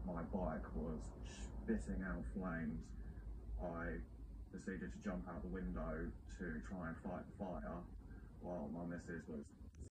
my bike was spitting out flames, I proceeded to jump out the window to try and fight the fire while my missus was